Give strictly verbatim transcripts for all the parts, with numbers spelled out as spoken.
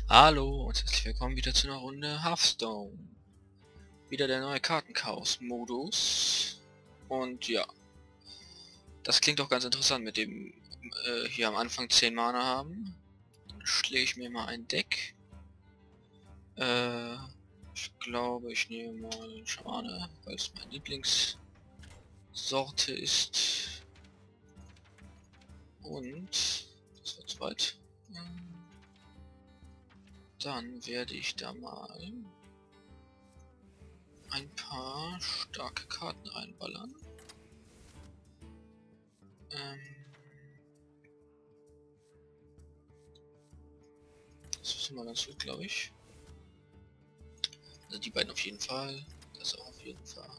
Hallo und herzlich willkommen wieder zu einer Runde Hearthstone. Wieder der neue Kartenchaos-Modus. Und ja, das klingt doch ganz interessant mit dem äh, hier am Anfang zehn Mana haben. Dann schläge ich mir mal ein Deck. Äh, ich glaube, ich nehme mal Schamane, weil es meine Lieblingssorte ist. Und das wird zu weit. Dann werde ich da mal ein paar starke Karten reinballern. Ähm, das ist immer ganz gut, glaube ich. Also die beiden auf jeden Fall. Das auch auf jeden Fall.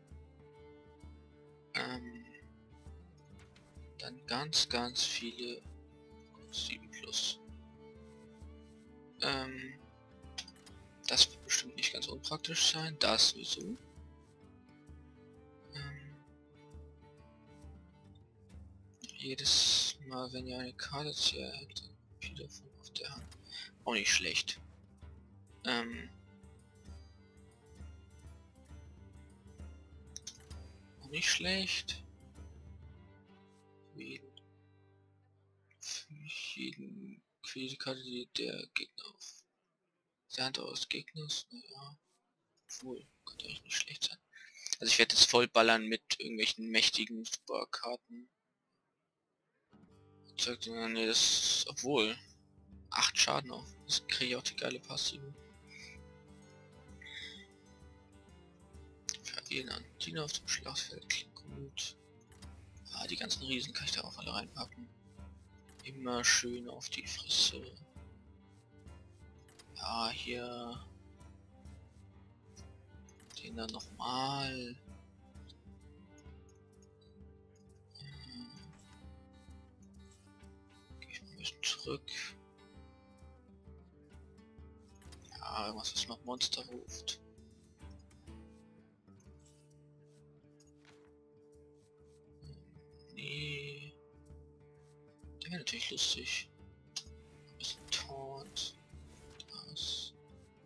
Ähm, dann ganz, ganz viele sieben plus. Ähm, das wird bestimmt nicht ganz unpraktisch sein. Das sowieso. Ähm, jedes Mal, wenn ihr eine Karte zieht, habt ihr viel davon auf der Hand. Auch nicht schlecht. Ähm, auch nicht schlecht. Für jeden, für jeden, für jede Karte, die der Gegner auf der Hand aus Gegners, naja, obwohl, könnte eigentlich nicht schlecht sein. Also ich werde jetzt voll ballern mit irgendwelchen mächtigen Superkarten. Zeigt, nee, das ist, obwohl, acht Schaden auf. Das kriege ich auch die geile Passive. Für jeden Antiner auf dem Schlachtfeld klingt gut. Ah, die ganzen Riesen kann ich da auch alle reinpacken. Immer schön auf die Fresse. Ja, hier. Den dann nochmal. Gehe ich mal ein bisschen zurück. Ja, irgendwas, was noch Monster ruft. Nee. Der wäre natürlich lustig. Ein bisschen Taunt. Das.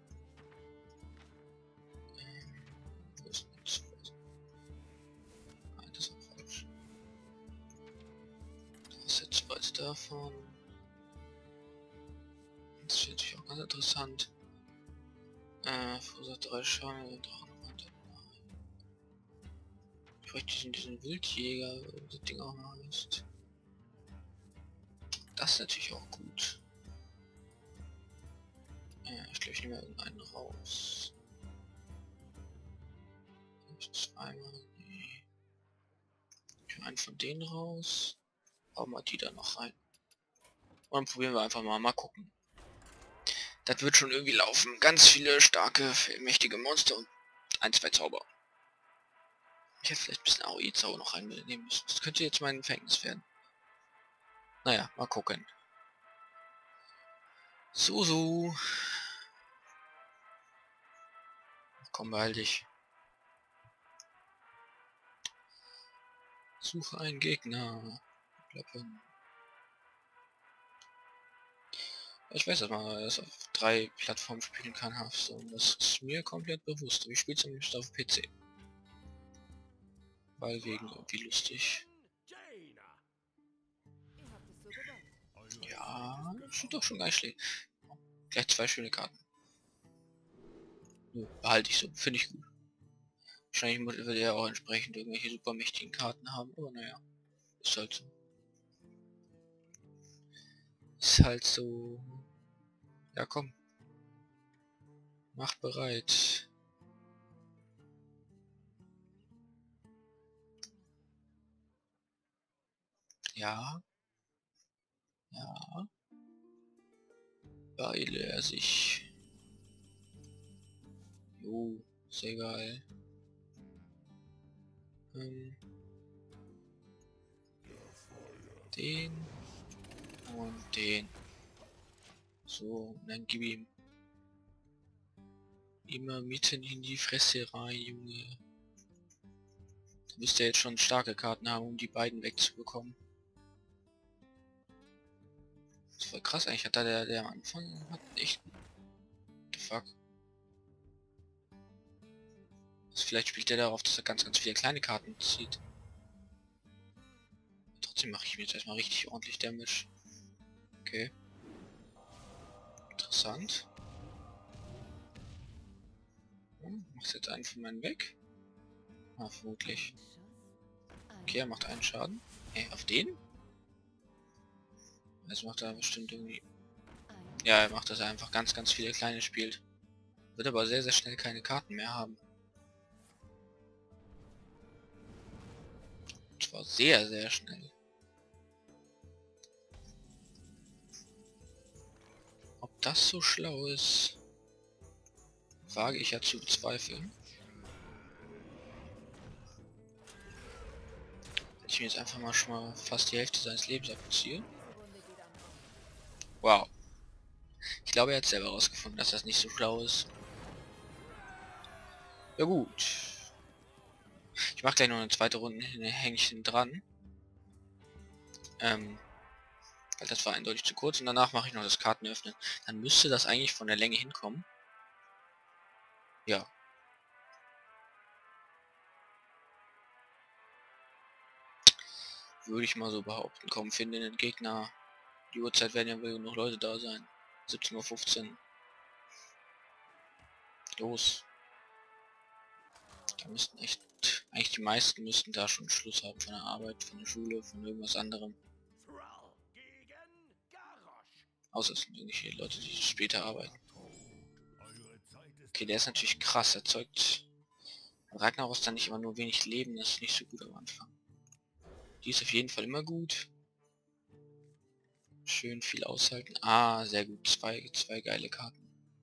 Ähm, wo ist denn das? Nein, das ist auch falsch. Das ist jetzt bald davon. Das ist natürlich auch ganz interessant. Äh, verursacht drei Schaden und Drachenwand. Ich bräuchte diesen, diesen Wildjäger, wie das Ding auch mal heißt. Das ist natürlich auch gut. Äh, ich glaube, ich nehme irgendeinen raus. Nicht zweimal, nee. Ich nehme einen von denen raus. Hauen wir die da noch rein. Und dann probieren wir einfach mal, mal gucken. Das wird schon irgendwie laufen. Ganz viele starke, mächtige Monster und ein, zwei Zauber. Ich hätte vielleicht ein bisschen A O E-Zauber noch reinnehmen müssen. Das könnte jetzt mein Empfängnis werden. Naja, mal gucken. So, so. Komm, beeil dich. Suche einen Gegner. Klappen. Ich weiß, dass man das auf drei Plattformen spielen kann, Hearthstone. Das ist mir komplett bewusst. Ich spiele zumindest auf P C. Weil wegen irgendwie lustig. Ja, das ist doch schon gar nicht schlecht. Gleich zwei schöne Karten. Behalte ich so, finde ich gut. Wahrscheinlich wird er auch entsprechend irgendwelche super mächtigen Karten haben, aber naja. Ist halt so. Ist halt so. Ja, komm. Mach bereit. Ja. Ja. Beeile er sich. Jo, sehr geil. Ähm, den und den. So, und dann gib ihm immer mitten in die Fresse rein, Junge. Du müsst ja jetzt schon starke Karten haben, um die beiden wegzubekommen. Das ist voll krass, eigentlich hat da der, der am Anfang hat echt... What the fuck? Also vielleicht spielt der darauf, dass er ganz, ganz viele kleine Karten zieht. Trotzdem mache ich mir jetzt erstmal richtig ordentlich Damage. Okay. Interessant. Hm, machst jetzt einen von meinen weg? Ah, vermutlich. Okay, er macht einen Schaden. Hey, auf den? Jetzt macht er bestimmt irgendwie... Ja, er macht, dass er einfach ganz, ganz viele kleine spielt. Wird aber sehr, sehr schnell keine Karten mehr haben. Und zwar sehr, sehr schnell. Ob das so schlau ist, wage ich ja zu bezweifeln. Wenn ich mir jetzt einfach mal schon mal fast die Hälfte seines Lebens abziehe. Wow. Ich glaube, er hat selber herausgefunden, dass das nicht so schlau ist. Ja gut. Ich mache gleich noch eine zweite Runde, hänge ich hin dran. Ähm, weil das war eindeutig zu kurz und danach mache ich noch das Karten öffnen. Dann müsste das eigentlich von der Länge hinkommen. Ja. Würde ich mal so behaupten. Komm, finde den Gegner. Die Uhrzeit werden ja wohl noch Leute da sein. siebzehn Uhr fünfzehn. Los. Da müssten echt... Eigentlich die meisten müssten da schon Schluss haben von der Arbeit, von der Schule, von irgendwas anderem. Außer es sind irgendwelche Leute, die später arbeiten. Okay, der ist natürlich krass. Er erzeugt... Ragnaros dann nicht immer nur wenig Leben, das ist nicht so gut am Anfang. Die ist auf jeden Fall immer gut. Schön viel aushalten. Ah, sehr gut. Zwei, zwei geile Karten.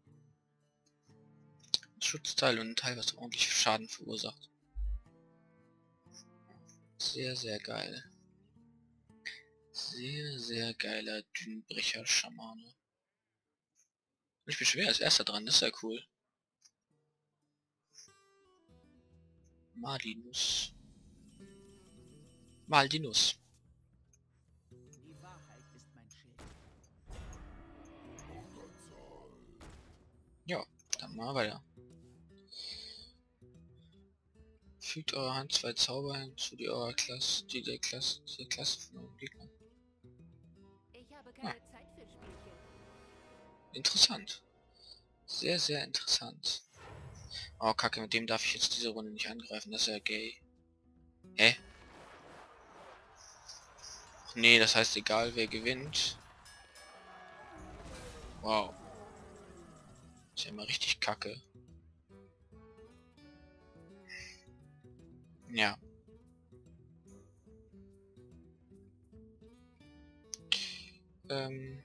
Schutzteil und ein Teil, was ordentlich Schaden verursacht. Sehr, sehr geil. Sehr, sehr geiler Dünenbrecher-Schamane. Ich bin schwer als erster dran, das ist ja cool. Malinus. Maldinus. Ja, dann mal weiter. Fügt eure Hand zwei Zauber hinzu, die eurer Klasse, die der Klasse, der Klasse von eurem Gegner. Ah. Interessant. Sehr, sehr interessant. Oh, Kacke, mit dem darf ich jetzt diese Runde nicht angreifen, das ist ja gay. Hä? Ach nee, das heißt egal wer gewinnt. Wow. Ist ja immer richtig kacke. Ja. Ähm.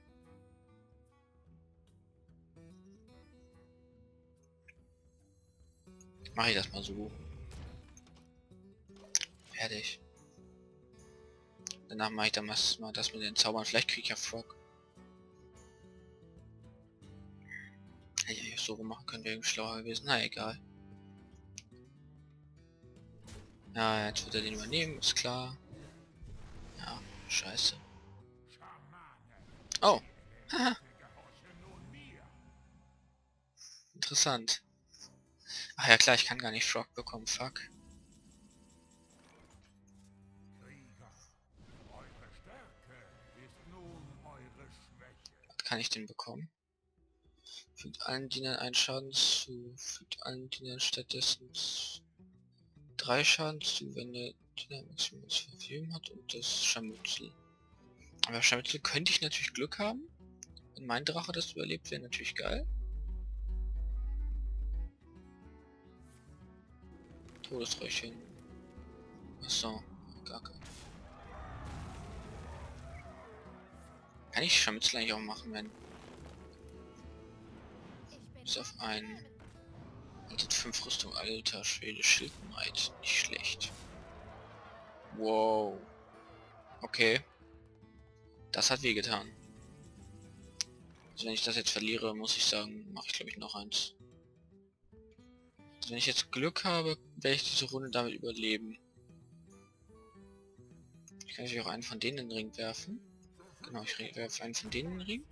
Mache ich das mal so. Fertig. Danach mache ich dann mal das mit den Zaubern. Vielleicht kriege ich ja Frog. Hätte ich so machen können, wäre schlauer gewesen. Na egal. Ja, jetzt wird er den übernehmen, ist klar. Ja, scheiße. Oh. Haha. Interessant. Ach ja klar, ich kann gar nicht Frog bekommen, fuck. Was kann ich denn bekommen? Fügt allen Dienern einen Schaden zu. Fügt allen Dienern stattdessen drei Schaden zu, wenn der Diener maximales Verfügung hat und das Scharmützel. Aber Scharmützel könnte ich natürlich Glück haben. Wenn mein Drache das überlebt, wäre natürlich geil. Todesräuchchen. Achso, gar kein. Kann ich Scharmützel eigentlich auch machen, wenn... Bis auf einen... Und fünf Rüstung, alter Schwede, Schildmaid. Nicht schlecht. Wow. Okay. Das hat wehgetan. Also wenn ich das jetzt verliere, muss ich sagen, mache ich glaube ich noch eins. Also wenn ich jetzt Glück habe, werde ich diese Runde damit überleben. Ich kann natürlich auch einen von denen in den Ring werfen. Genau, ich werfe einen von denen Riemen.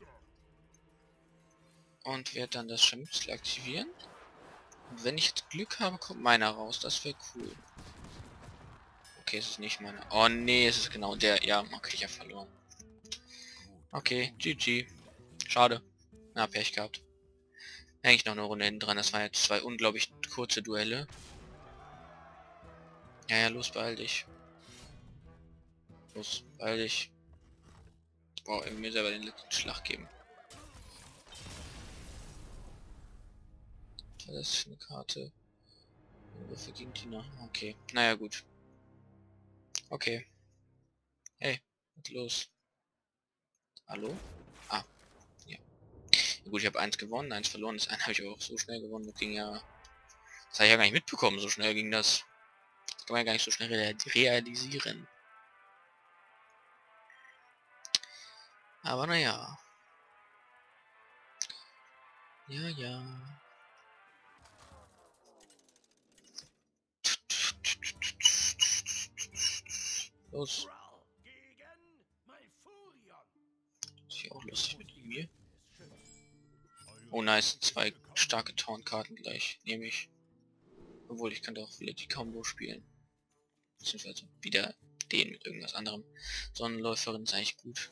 Und werde dann das Scharmützel aktivieren. Und wenn ich jetzt Glück habe, kommt meiner raus. Das wäre cool. Okay, es ist nicht meiner. Oh nee, es ist genau der. Ja, okay, ich habe verloren. Okay, G G. Schade. Na, Pech gehabt. Eigentlich noch eine Runde hinten dran. Das waren jetzt zwei unglaublich kurze Duelle. Ja, ja, los, beeil dich. Los, beeil dich. Boah, irgendwie mir selber den letzten Schlag geben. Das ist eine Karte. Wofür ging die noch? Okay. Naja, gut. Okay. Hey, was los? Hallo? Ah, ja. Gut, ich habe eins gewonnen, eins verloren. Das eine habe ich auch so schnell gewonnen. Das ging ja... Das habe ich ja gar nicht mitbekommen. So schnell ging das. Das kann man ja gar nicht so schnell rea realisieren. Aber naja. Ja, ja. Los. Ist ja auch lustig mit ihm hier. Oh nice, zwei starke Tauntkarten gleich. Nehme ich. Obwohl, ich könnte auch wieder die Combo spielen. Beziehungsweise wieder den mit irgendwas anderem. Sonnenläuferin ist eigentlich gut.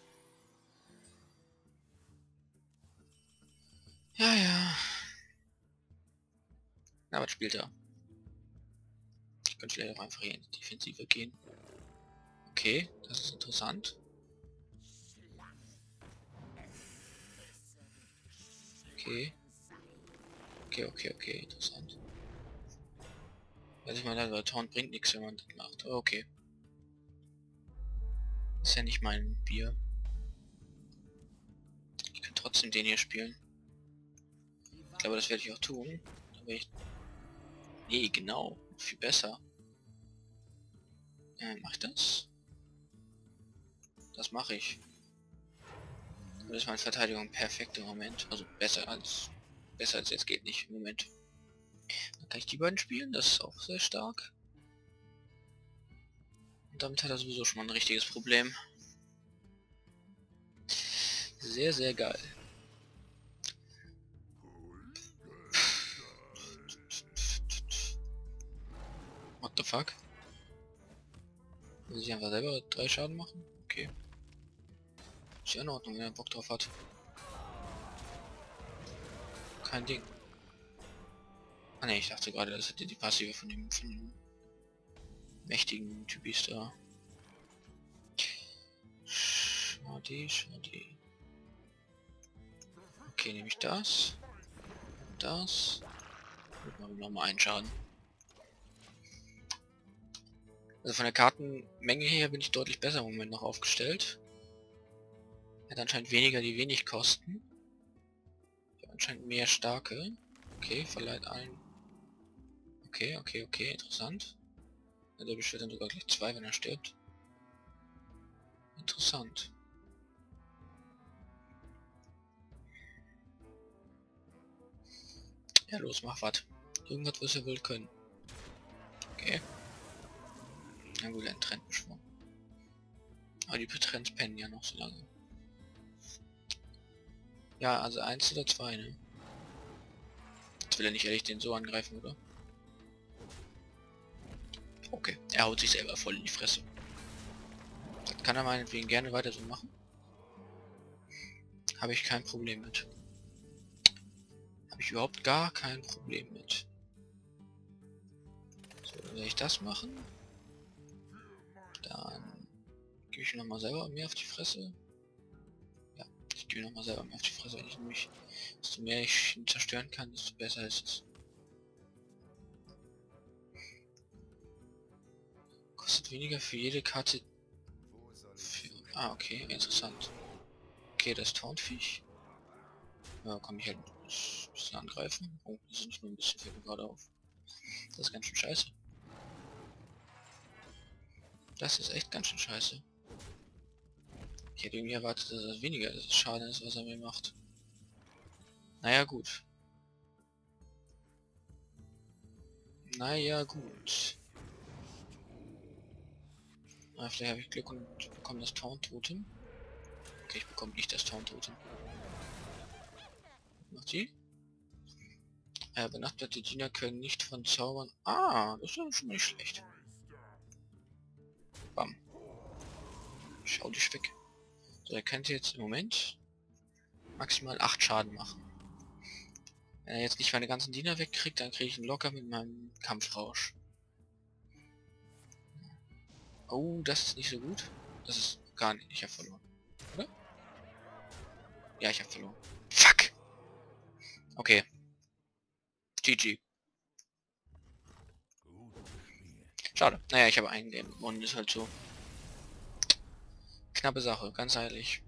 Ja, ja. Na, was spielt er? Ich könnte vielleicht auch einfach hier in die Defensive gehen. Okay, das ist interessant. Okay. Okay, okay, okay, interessant. Also ich meine, der Taunt bringt nichts, wenn man das macht. Aber okay. Ist ja nicht mein Bier. Ich kann trotzdem den hier spielen. Ich glaube, das werde ich auch tun. Da werde ich... Nee, genau. Viel besser. Äh, mach ich das? Das mache ich. Das ist meine Verteidigung perfekt im Moment. Also besser als... Besser als jetzt geht nicht im Moment. Dann kann ich die beiden spielen. Das ist auch sehr stark. Und damit hat er sowieso schon mal ein richtiges Problem. Sehr, sehr geil. What the fuck? Will ich einfach selber drei Schaden machen? Okay. Ist ja in Ordnung, wenn er Bock drauf hat. Kein Ding. Ah ne, ich dachte gerade, das hätte die Passive von dem, von dem mächtigen Typis da. Schade, schade. Okay, nehme ich das. Das. Gut, machen wir nochmal einen Schaden. Also von der Kartenmenge her bin ich deutlich besser im Moment noch aufgestellt. Er hat anscheinend weniger, die wenig kosten. Ich habe anscheinend mehr starke. Okay, verleiht allen. Okay, okay, okay, interessant. Der beschwert dann sogar gleich zwei, wenn er stirbt. Interessant. Ja, los, mach was. Irgendwas, was er will können. Okay. Na gut, ein Trendbeschwung. Aber die Trends pennen ja noch so lange. Ja, also eins oder zwei, ne? Jetzt will er nicht ehrlich den so angreifen, oder? Okay, er haut sich selber voll in die Fresse. Das kann er meinetwegen gerne weiter so machen. Habe ich kein Problem mit. Habe ich überhaupt gar kein Problem mit. So, dann werde ich das machen. Dann gebe ich noch mal selber mehr auf die Fresse. Ja, ich gebe noch mal selber mehr auf die Fresse, wenn ich nämlich, desto mehr ich ihn zerstören kann, desto besser ist es. Kostet weniger für jede Karte. Für, ah, okay, interessant. Okay, das Tauntviech. Ja, kann ich halt ein bisschen angreifen. Oh, das ist nicht nur ein bisschen, fällt mir gerade auf. Das ist ganz schön scheiße. Das ist echt ganz schön scheiße. Ich hätte irgendwie erwartet, dass es weniger Schaden ist, was er mir macht. Naja, gut. Naja, gut. Na, vielleicht habe ich Glück und bekomme das Taunt-Totem. Okay, ich bekomme nicht das Town-Totem. Macht sie? Äh, benachtete Diener können nicht von Zaubern... Ah, das ist ja schon nicht schlecht. Bam. Schau dich weg. So, er könnte jetzt im Moment maximal acht Schaden machen. Wenn er jetzt nicht meine ganzen Diener wegkriegt, dann kriege ich ihn locker mit meinem Kampfrausch. Oh, das ist nicht so gut. Das ist gar nicht. Ich habe verloren. Oder? Ja, ich habe verloren. Fuck! Okay. G G. Schade. Naja, ich habe ein Game und ist halt so. Knappe Sache, ganz ehrlich.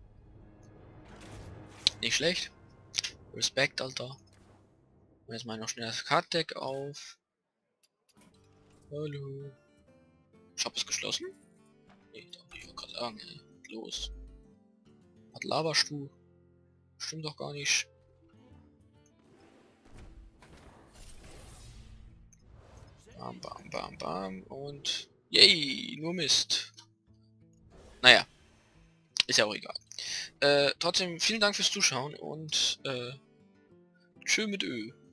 Nicht schlecht. Respekt, Alter. Und jetzt mal noch schnell das Card-Deck auf. Hallo. Shop ist geschlossen? Nee, doch nicht. Ich wollte gerade sagen, ey. Los. Was laberst du? Stimmt doch gar nicht. Bam, bam, bam, bam. Und... Yay, nur Mist. Naja. Ist ja auch egal. Äh, trotzdem, vielen Dank fürs Zuschauen und... Äh, tschö mit Ö.